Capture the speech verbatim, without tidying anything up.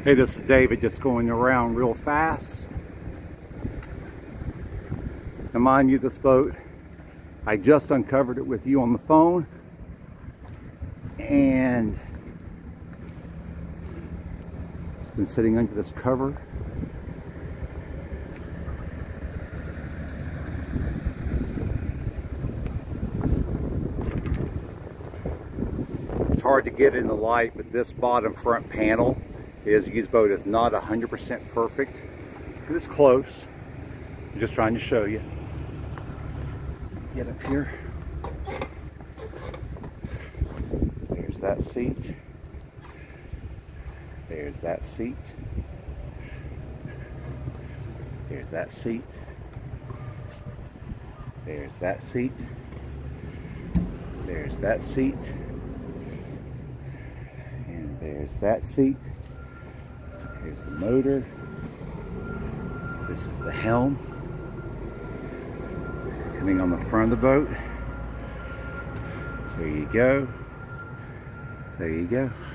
Hey, this is David, just going around real fast. Now mind you, this boat, I just uncovered it with you on the phone, and it's been sitting under this cover. It's hard to get in the light, but this bottom front panel is used boat is not one hundred percent perfect, but it's close. I'm just trying to show you. Get up here. There's that seat. There's that seat. There's that seat. There's that seat. There's that seat. And there's that seat. Here's the motor. This is the helm. Coming on the front of the boat. There you go. There you go.